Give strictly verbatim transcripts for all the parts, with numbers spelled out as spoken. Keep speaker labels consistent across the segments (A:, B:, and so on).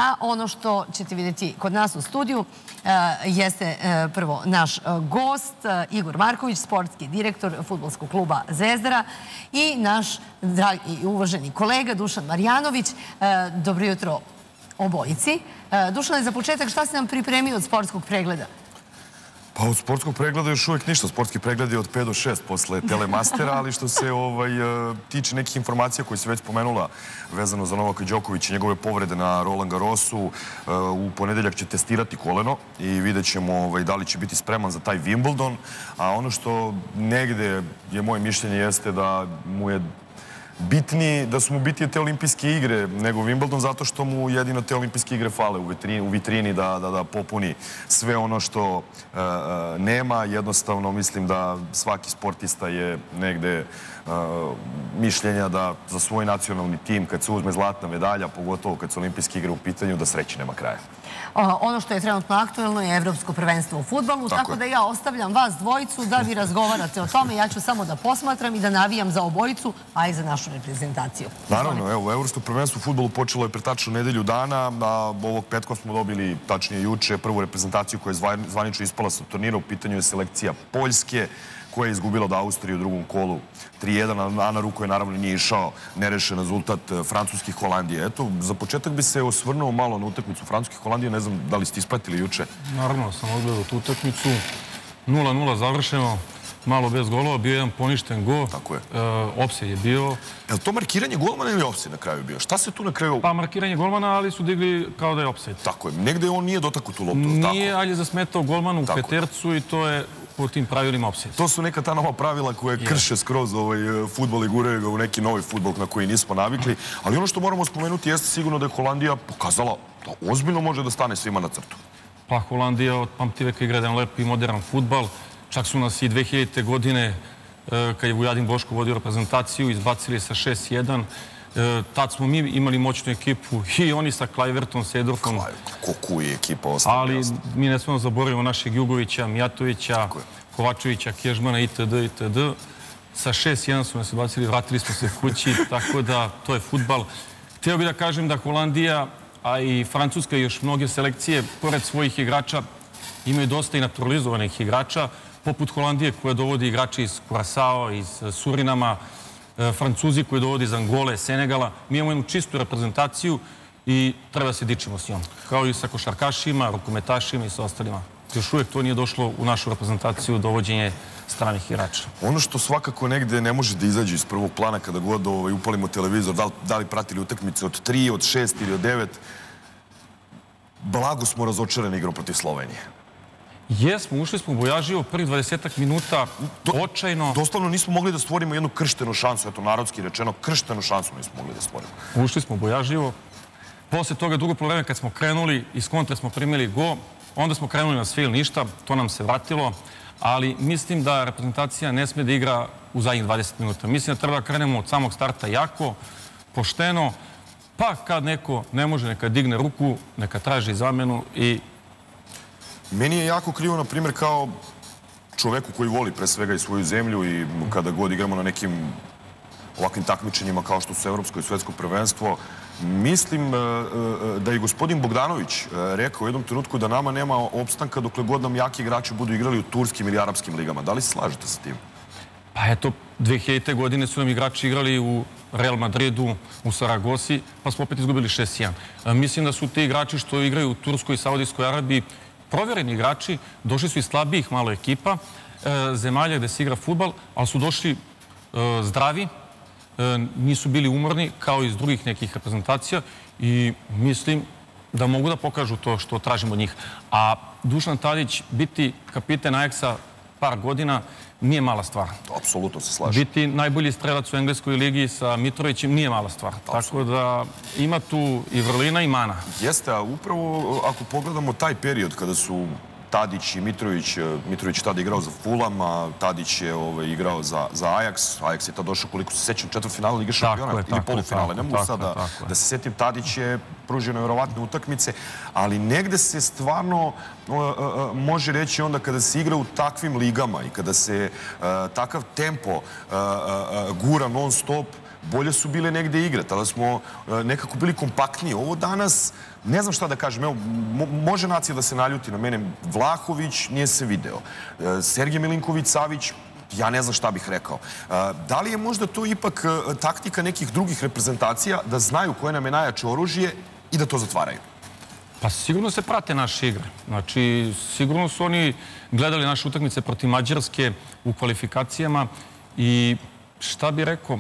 A: A ono što ćete vidjeti kod nas u studiju jeste prvo naš gost Igor Marković, sportski direktor fudbalskog kluba Zvezdara i naš dragi i uvaženi kolega Dušan Marjanović. Dobro jutro obojici. Dušane, za početak, šta si nam pripremio od sportskog pregleda?
B: Pa od sportskog pregleda još uvijek ništa. Sportski pregled je od pet do šest posle Telemastera, ali što se tiče nekih informacija koje se već pomenula vezano za Novaka Đokovića i njegove povrede na Roland Garrosu, u ponedeljak će testirati koleno i vidjet ćemo da li će biti spreman za taj Wimbledon. A ono što negde je moje mišljenje jeste da mu je bitniji, da su mu bitnije te olimpijske igre nego Wimbledon, zato što mu jedino te olimpijske igre fale u vitrini da popuni sve ono što nema. Jednostavno, mislim da svaki sportista je negde mišljenja da za svoj nacionalni tim, kad se uzme zlatna medalja, pogotovo kad su olimpijske igre u pitanju, da sreći nema kraja.
A: Ono što je trenutno aktuelno je Evropsko prvenstvo u fudbalu, tako da ja ostavljam vas dvojicu da vi razgovarate o tome. Ja ću samo da posmatram i da navijam za obojicu, a i za našu reprezentaciju.
B: Naravno, evo, Evropsko prvenstvo u fudbalu počelo je pre tačno nedelju dana, a ovog petka smo dobili, tačnije juče, prvu reprezentaciju koja je zvanično ispala sa turnira. U pitanju je selekcija Poljske, koja je izgubila od Austrije u drugom kolu tri jedan, a na ruku je naravno nije išao nerešen rezultat Francuskih Holandije. Eto, za početak bi se osvrnuo malo na utakmicu Francuskih Holandije. Ne znam da li ste ispratili juče.
C: Naravno, sam odgledao tu utakmicu. nula nula završeno, malo bez golova, bio jedan poništen gol.
B: Tako je.
C: Opsej je bio.
B: Je li to markiranje golmana ili opsej na kraju bio? Šta se tu na kraju...
C: Pa markiranje golmana, ali su digli kao da je opsej.
B: Tako je. Negde on nije dotakao tu loptu.
C: Nije, ali je zasmetao golmanu u petercu i to je po tim pravilima opsej.
B: To su neka ta nova pravila koje krše skroz fudbal i guraju ga u neki novi fudbal na koji nismo navikli. Ali ono što moramo spomenuti jeste sigurno da je Holandija pokazala da ozbiljno može da stane svima na crtu.
C: Pa Holandija od pamtiveka igra jedan lep i modern fudbal. Čak su nas i dve hiljadite. godine, kad je Vujadin Boško vodio reprezentaciju, izbacili sa šest jedan. Tad smo mi imali moćnu ekipu i oni sa Kluivertom, Seedorfom.
B: Koku je ekipa ostala.
C: Ali mi ne smemo zaboravimo našeg Jugovića, Mijatovića, Kovačevića, Kežmana itd. itd. Sa šest jedan su nas izbacili, vratili smo se kući, tako da to je fudbal. Htio bih da kažem da Holandija, a i Francuska i još mnoge selekcije, pored svojih igrača, imaju dosta i naturalizovanih igrača, poput Holandije koja dovodi igrače iz Kurasao, iz Surinama, Francuzi koji dovodi iz Angole, Senegala. Mi imamo jednu čistu reprezentaciju i treba se dičimo s njom. Kao i sa košarkašima, rukometašima i sa ostalima. Još uvijek to nije došlo u našu reprezentaciju dovođenje stranih igrača.
B: Ono što svakako negde ne može da izađe iz prvog plana kada god upalimo televizor, da li pratili utakmice od tri, od šest ili od devet, blago smo razočarani igrom protiv Slovenije.
C: Jesmo, ušli smo u bojažiju prvih dvadesetak minuta, očajno.
B: Doslovno nismo mogli da stvorimo jednu krštenu šansu, eto narodski rečeno, krštenu šansu nismo mogli da stvorimo.
C: Ušli smo u bojažiju. Posle toga drugo polovreme kad smo krenuli, iz kontra smo primili go, onda smo krenuli na sve ili ništa, to nam se vratilo, ali mislim da reprezentacija ne sme da igra u zadnjih dvadeset minuta. Mislim da treba da krenemo od samog starta jako, pošteno, pa kad neko ne može, neka digne ruku, neka traži zamenu i...
B: Meni je jako krivo, na primjer, kao čoveku koji voli pre svega i svoju zemlju i kada god igramo na nekim ovakvim takmičenjima kao što su Evropsko i Svetsko prvenstvo, mislim da je gospodin Bogdanović rekao u jednom trenutku da nama nema opstanka dokle god nam jaki igrači budu igrali u turskim ili arapskim ligama. Da li se slažete sa tim?
C: Pa eto, dve hiljadite. godine su nam igrači igrali u Real Madridu, u Saragosi, pa smo opet izgubili šest jedan. Mislim da su ti igrači što igraju u Turskoj i Saudijskoj Arabiji provjereni igrači, došli su iz slabijih malo ekipa, zemalja gde se igra fudbal, ali su došli zdravi, nisu bili umorni kao iz drugih nekih reprezentacija i mislim da mogu da pokažu to što tražimo od njih. A Dušan Tadić biti kapiten Ajaxa par godina nije mala stvar.
B: Apsolutno se slažem.
C: Biti najbolji strelac u engleskoj ligi sa Mitrovićem nije mala stvar. Tako da ima tu i vrlina i mana.
B: Jeste, a upravo ako pogledamo taj period kada su Tadić i Mitrović, Mitrović je tada igrao za Fulham, a Tadić je igrao za Ajax. Ajax je tada došao, koliko se sećam, četvrtfinala Lige šampiona ili polufinale. Ne mogu sada da se setim, Tadić je pružio nevjerovatne utakmice, ali negde se stvarno može reći onda kada se igra u takvim ligama i kada se takav tempo gura non stop, bolje su bile negde igre, tada smo nekako bili kompaktniji. Ovo danas, ne znam šta da kažem, evo, može nacija da se naljuti na mene. Vlahović nije se video. Sergej Milinković-Savić, ja ne znam šta bih rekao. Da li je možda to ipak taktika nekih drugih reprezentacija da znaju koje nam je najjače oružje i da to zatvaraju?
C: Pa sigurno se prate naše igre. Znači, sigurno su oni gledali naše utakmice protiv Mađarske u kvalifikacijama i šta bi rekao,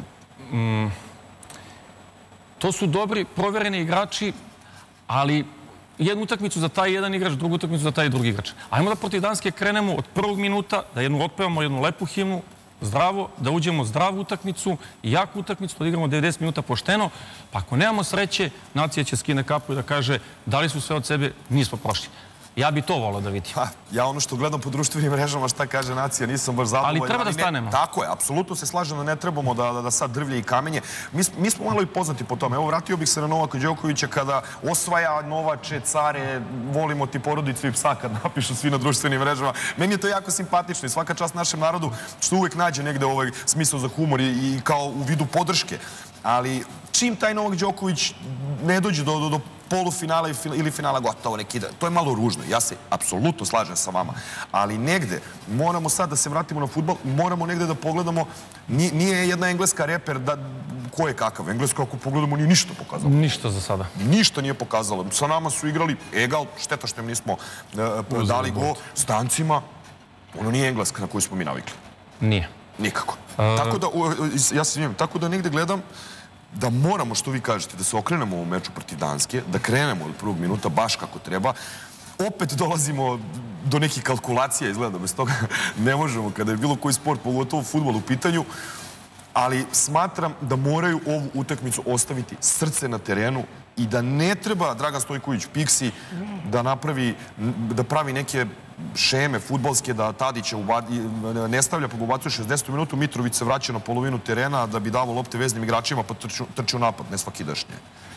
C: to su dobri, provereni igrači, ali jednu utakmicu za taj jedan igrač, drugu utakmicu za taj drugi igrač. Ajmo da protiv Danske krenemo od prvog minuta, da jednu otpevamo, jednu lepu himnu, zdravo, da uđemo zdravu utakmicu i jaku utakmicu, da igramo devedeset minuta pošteno, pa ako nemamo sreće, nacija će skine kapu i da kaže da li su sve od sebe, nismo prošli. Ja bi to volao da vidim.
B: Ja ono što gledam po društvenim mrežama šta kaže nacija, nisam baš zadovoljan.
C: Ali treba da stanemo.
B: Tako je, apsolutno se slažem da ne trebamo da sad drvlje i kamenje. Mi smo malo i poznati po tome. Evo, vratio bih se na Novaka Đokovića kada osvaja Novače, care, volimo ti porodicu i psa kad napišu svi na društvenim mrežama. Meni je to jako simpatično i svaka čast našem narodu što uvek nađe negde ovaj smisao za humor i kao u vidu podrške. Ali čim taj Novak Đoković ne dođe do polufinala ili finala, gotovo neki dan. To je malo ružno. Ja se apsolutno slažem sa vama. Ali negde, moramo sad da se vratimo na fudbal, moramo negde da pogledamo, nije jedna engleska reper da ko je kakav. Engleska, ako pogledamo, nije ništa pokazalo.
C: Ništa za sada.
B: Ništa nije pokazalo. Sa nama su igrali egal, šteta što im nismo dali go, s Dancima. Ono nije engleska na koju smo mi navikli.
C: Nije.
B: Nikako. Tako da, ja se smijem, tako da negde gledam da moramo, što vi kažete, da se okrenemo u meču protiv Danske, da krenemo od prvog minuta baš kako treba. Opet dolazimo do nekih kalkulacija, izgleda, bez toga ne možemo, kada je bilo koji sport, pogotovo fudbal u pitanju, ali smatram da moraju ovu utakmicu ostaviti srce na terenu i da ne treba Dragan Stojković Piksi da napravi, da pravi neke šeme fudbalske, da Tadića ne stavlja pa ubacuje šezdesetu minutu, Mitrović se vraća na polovinu terena da bi davo lopte veznim igračima pa trči u napad, ne svakidašnje.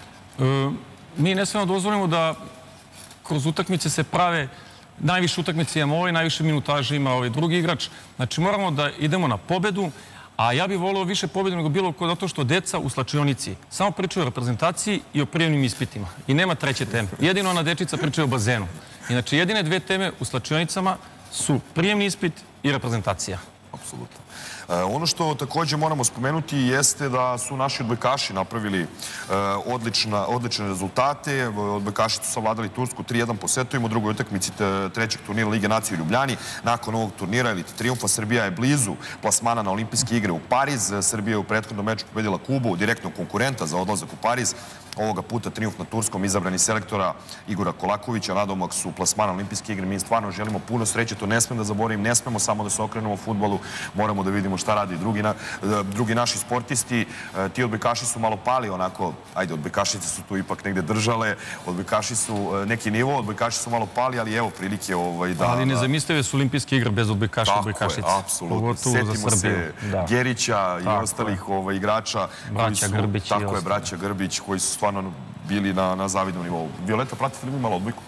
C: Mi ne smemo dozvolimo da kroz utakmice se prave, najviše utakmice imamo ovaj, najviše minutaže ima ovaj drugi igrač. Znači moramo da idemo na pobedu, a ja bih volio više pobedu nego bilo ko, zato što deca u slačionici samo pričaju o reprezentaciji i o prijemnim ispitima. I nema treće teme. Jedino ona dečica pričaju o bazenu. Inače, jedine dve teme u slačionicama su prijemni ispit i reprezentacija.
B: Apsolutno. Ono što također moramo spomenuti jeste da su naši odbojkaši napravili odlične rezultate. Odbojkaši su savladali Tursku tri jedan po setovima u drugoj utakmici trećeg turnira Lige nacije u Ljubljani. Nakon ovog turnira ili trijumfa Srbija je blizu plasmana na olimpijske igre u Pariz. Srbija je u prethodnom meču pobedila Kubu, direktnog konkurenta za odlazak u Pariz. Ovoga puta trijumf na Turskom, izabrani selektora Igora Kolakovića, nadomak su plasmana olimpijske igre. Mi stvarno želimo puno sreće, to ne smem da zaboravim, ne smemo samo da se okrenemo u fudbalu, moramo da vidimo šta radi drugi naši sportisti. Ti odbojkaši su malo pali, onako, ajde, odbojkašice su tu ipak negde držale, odbojkaši su neki nivo, odbojkaši su malo pali, ali evo prilike da...
C: Ali nezamislive su olimpijske igre bez odbojkaša i odbojkašice.
B: Tako je, apsolutno. Setimo se Gerića i ostalih igrača.
C: Braća Grbić i
B: ostali. Tako je, braća Grbić, koji su stvarno bili na zavidnom nivou. Violeta, pratite li mi malo odbojku?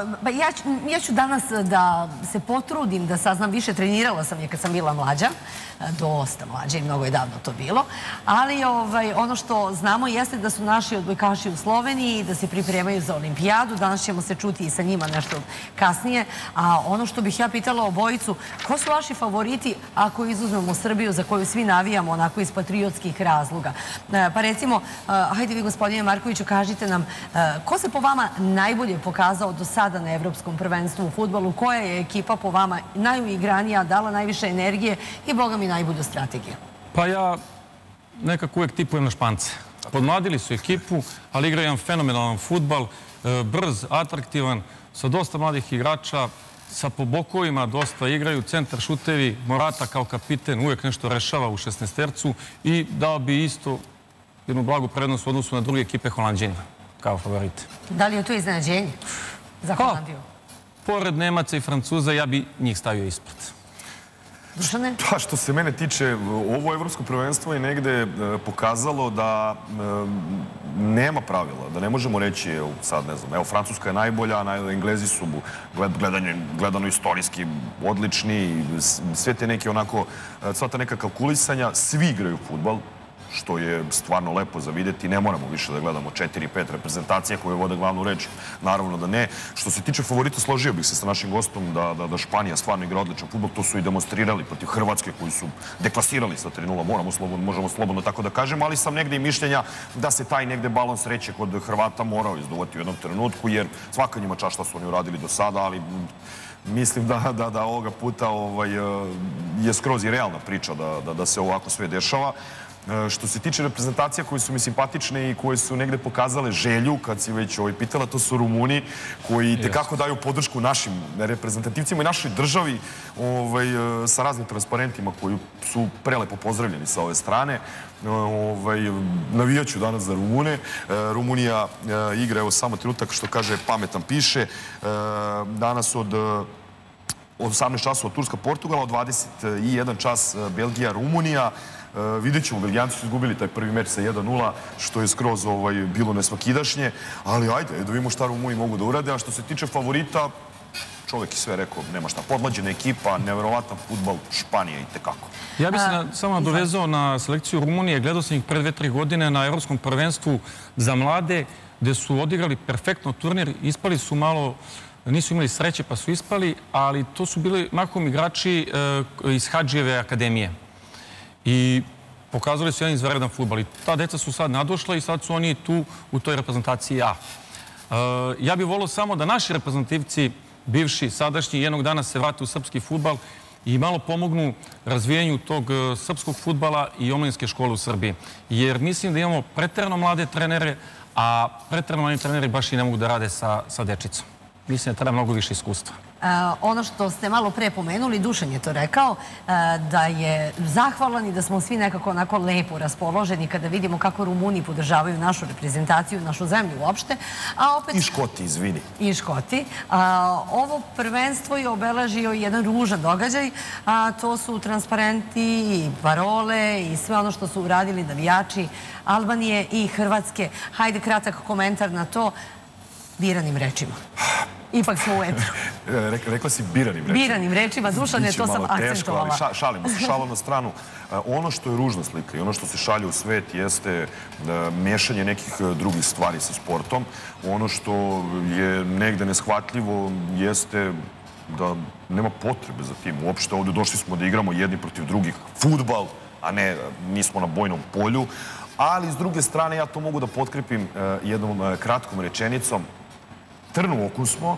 A: Ja ću danas da se potrudim da saznam više. Trenirala sam je kad sam bila mlađa, dosta mlađa i mnogo je davno to bilo, ali ono što znamo jeste da su naši odbojkaši u Sloveniji, da se pripremaju za olimpijadu. Danas ćemo se čuti i sa njima nešto kasnije. A ono što bih ja pitala obojicu, ko su vaši favoriti ako izuzmemo Srbiju za koju svi navijamo onako iz patriotskih razloga? Pa recimo, hajde vi gospodine Markoviću, kažite nam, ko se po vama najbolje pokazao do sada na Evropskom prvenstvu u fudbalu? Koja je ekipa po vama najuigranija, dala najviše energije i, boga mi, najbolju strategiju?
C: Pa ja nekako uvek tipujem na Špance. Podmladili su ekipu, ali igraju jedan fenomenalan fudbal, brz, atraktivan, sa dosta mladih igrača, sa po bokovima dosta igraju, centar šutevi, Morata kao kapiten uvek nešto rešava u šesnaestercu i dao bi isto jednu blagu prednost u odnosu na druge ekipe Holanđanina kao favorite.
A: Da li je to iznenađenje za Holandiju?
C: Pored Nemaca i Francuza, ja bi njih stavio ispred.
A: Dušane?
B: Pa što se mene tiče, ovo evropsko prvenstvo je negde pokazalo da nema pravila, da ne možemo reći, sad ne znam, evo Francuska je najbolja, Englezi su gledano istorijski odlični, sve te neke onako, sva ta neka kalkulisanja, svi igraju fudbal. što je stvarno lepo za vidjeti. Ne moramo više da gledamo četiri pet reprezentacija koje vode glavnu reč. Naravno da ne. Što se tiče favorita, složio bih se sa našim gostom da Španija stvarno igra odličan fudbal. To su i demonstrirali protiv Hrvatske koji su deklasirali sa tri nula. Možemo slobodno tako da kažemo, ali sam negde i mišljenja da se taj negde balon sreće kod Hrvata morao izduvati u jednom trenutku, jer svaka njima čast šta su oni uradili do sada, ali mislim da ovoga puta je skroz i realna priča da se ovako sve dešava. Što se tiče reprezentacija koje su mi simpatične i koje su negde pokazale želju, kad si već pitala, to su Rumuni, koji tekako daju podršku našim reprezentativcima i našoj državi sa raznim transparentima koji su prelepo pozdravljeni sa ove strane. Navijaću danas za Rumune. Rumunija igra, evo samo trenutak, što kaže pametan piše. Danas od osamnaest časova Turska Portugala, od dvadeset jedan čas Belgija Rumunija. Vidjet ćemo, Belgijanci su izgubili taj prvi meč sa jedan nula, što je skroz bilo nesvakidašnje, ali ajde, da vidimo šta Rumuni mogu da urade. A što se tiče favorita, čovjek je sve rekao, nema šta, podmlađena ekipa, neverovatan fudbal, Španija i tekako.
C: Ja bih se samo nadovezao na selekciju Rumunije. Gledao sam ih pre dve tri godine na Evropskom prvenstvu za mlade, gde su odigrali perfektno turnir, ispali su malo, nisu imali sreće pa su ispali, ali to su bili mahom igrači iz Hadžijeve akademije. I pokazali su jedan izvanredan fudbal. I ta deca su sad nadošla i sad su oni tu u toj reprezentaciji A. Ja bih volio samo da naši reprezentativci, bivši, sadašnji, jednog dana se vrate u srpski fudbal i malo pomognu razvijanju tog srpskog fudbala i omladinske škole u Srbiji. Jer mislim da imamo preterano mlade trenere, a preterano mladi treneri baš i ne mogu da rade sa dečicom. Mislim da treba mnogo više iskustva.
A: Ono što ste malo pre pomenuli, Dušan je to rekao, da je zahvalan i da smo svi nekako onako lepo raspoloženi kada vidimo kako Rumuni podržavaju našu reprezentaciju, našu zemlju uopšte.
B: I Škoti, izvini.
A: I Škoti. Ovo prvenstvo je obeležio jedan ružan događaj, a to su transparenti i parole i sve ono što su uradili navijači Albanije i Hrvatske. Hajde kratak komentar na to biranim rečima. Ipak smo u etru.
B: Rekla si biranim rečima.
A: Biranim rečima, Dušane, to sam akcentovala.
B: Šalimo se, šalo na stranu. Ono što je ružna slika i ono što se šalje u svet jeste mešanje nekih drugih stvari sa sportom. Ono što je negde neshvatljivo jeste da nema potrebe za tim. Uopšte ovdje došli smo da igramo jedni protiv drugih fudbal, a ne nismo na bojnom polju. Ali s druge strane ja to mogu da potkrepim jednom kratkom rečenicom. Trn u oku smo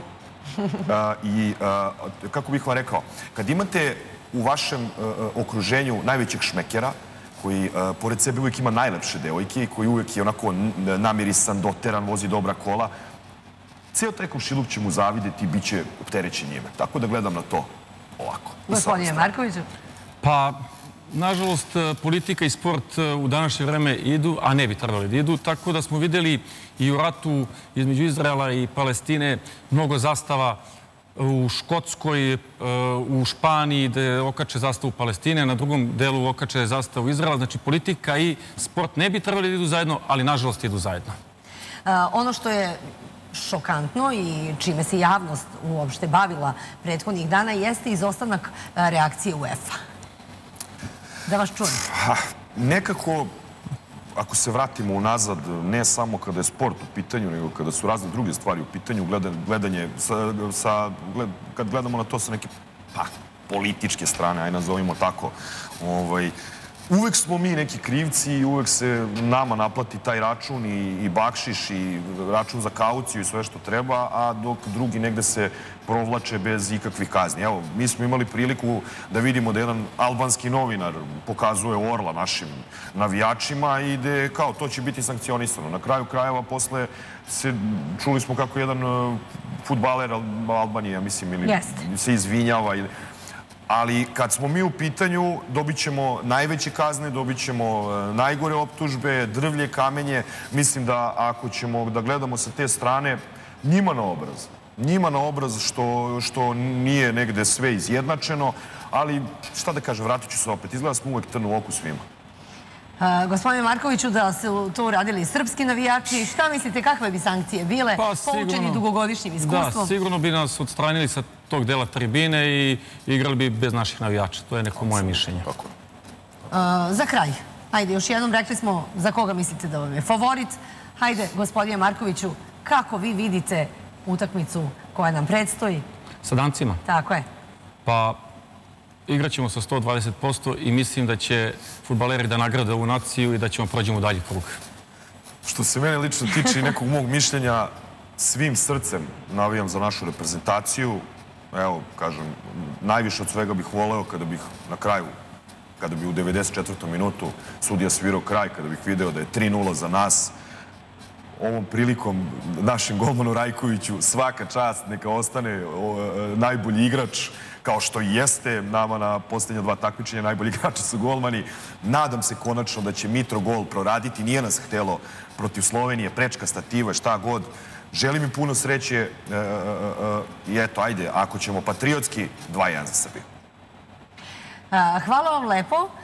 B: i, kako bih vam rekao, kad imate u vašem okruženju najvećeg šmekera, koji pored sebe uvijek ima najlepše devojke i koji uvijek je onako namirisan, doteran, vozi dobra kola, ceo taj komšiluk će mu zavideti i bit će opterećen njime. Tako da gledam na to ovako.
A: Gospodine Markoviću?
C: Pa, nažalost, politika i sport u današnje vreme idu, a ne bi trebali da idu, tako da smo videli i u ratu između Izraela i Palestine mnogo zastava u Škotskoj, u Španiji, gde okače zastavu Palestine, na drugom delu okače zastavu Izraela. Znači, politika i sport ne bi trebali da idu zajedno, ali nažalost idu zajedno.
A: Ono što je šokantno i čime se javnost uopšte bavila prethodnih dana jeste izostanak reakcije UEFA. Da vas čujem.
B: Nekako, ako se vratimo unazad, ne samo kada je sport u pitanju, nego kada su razne druge stvari u pitanju, gledanje, kad gledamo na to sa neke političke strane, aj nazovimo tako, uvek smo mi neki krivci i uvek se nama naplati taj račun i bakšiš i račun za kauciju i sve što treba, a dok drugi negde se provlače bez ikakvih kazni. Evo, mi smo imali priliku da vidimo da jedan albanski novinar pokazuje orla našim navijačima i da kao to će biti sankcionisano. Na kraju krajeva posle čuli smo kako jedan fudbaler Albanije, mislim, ili se izvinjava ili... Ali kad smo mi u pitanju, dobit ćemo najveće kazne, dobit ćemo najgore optužbe, drvlje, kamenje. Mislim da ako ćemo da gledamo sa te strane, njima na obraz. Njima na obraz što nije negde sve izjednačeno, ali šta da kažem, vratit ću se opet. Izgleda smo uvek trn u oku svima.
A: Gospodine Markoviću, da su to uradili srpski navijači, šta mislite, kakve bi sankcije bile, poučeni dugogodišnjim iskustvom?
C: Da, sigurno bi nas odstranili sa tog dela tribine i igrali bi bez naših navijača. To je neko moje mišljenje.
A: Za kraj, Ajde, još jednom rekli smo za koga mislite da vam je favorit. Hajde, gospodine Markoviću, kako vi vidite utakmicu koja nam predstoji?
C: Sa Dancima?
A: Tako je.
C: Pa, igraćemo sa sto dvadeset posto i mislim da će fudbaleri da nagrade ovu naciju i da ćemo prođemo u dalji krug.
B: Što se mene lično tiče i nekog mog mišljenja, svim srcem navijam za našu reprezentaciju. Evo, kažem, najviše od svega bih voleo kada bih na kraju, kada bi u devedeset četvrtom minutu sudija svirao kraj, kada bih video da je tri nula za nas. Ovom prilikom našem golmanu Rajkoviću svaka čast, neka ostane najbolji igrač, kao što i jeste. Nama na posljednja dva takmičenja najbolji igrači su golmani. Nadam se konačno da će Mitro gol proraditi. Nije nas htelo protiv Slovenije, prečka stativa, šta god. Želim im puno sreće i eto, ajde, ako ćemo patriotski, dva jedan za Srbiju.
A: Hvala vam lepo.